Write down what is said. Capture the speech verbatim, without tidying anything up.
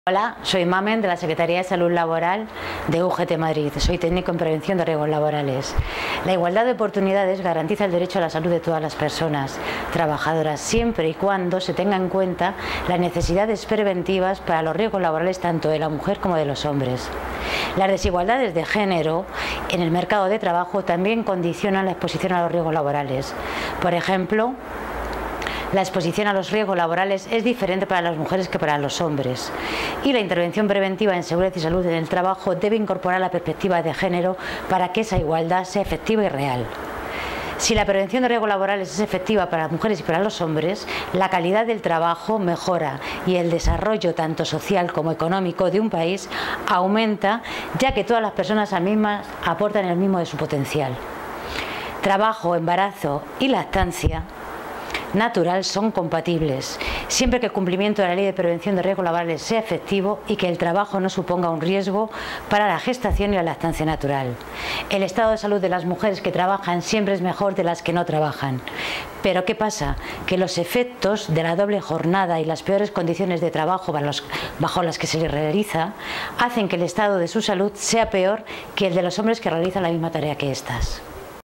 Hola, soy Mamen de la Secretaría de Salud Laboral de U G T Madrid. Soy técnico en prevención de riesgos laborales. La igualdad de oportunidades garantiza el derecho a la salud de todas las personas trabajadoras, siempre y cuando se tenga en cuenta las necesidades preventivas para los riesgos laborales tanto de la mujer como de los hombres. Las desigualdades de género en el mercado de trabajo también condicionan la exposición a los riesgos laborales. Por ejemplo, la exposición a los riesgos laborales es diferente para las mujeres que para los hombres, y la intervención preventiva en seguridad y salud en el trabajo debe incorporar la perspectiva de género para que esa igualdad sea efectiva y real. Si la prevención de riesgos laborales es efectiva para las mujeres y para los hombres, la calidad del trabajo mejora y el desarrollo tanto social como económico de un país aumenta, ya que todas las personas mismas aportan el mismo de su potencial. Trabajo, embarazo y lactancia natural son compatibles, siempre que el cumplimiento de la Ley de Prevención de Riesgos Laborales sea efectivo y que el trabajo no suponga un riesgo para la gestación y la lactancia natural. El estado de salud de las mujeres que trabajan siempre es mejor de las que no trabajan. Pero ¿qué pasa? Que los efectos de la doble jornada y las peores condiciones de trabajo bajo las que se les realiza hacen que el estado de su salud sea peor que el de los hombres que realizan la misma tarea que estas.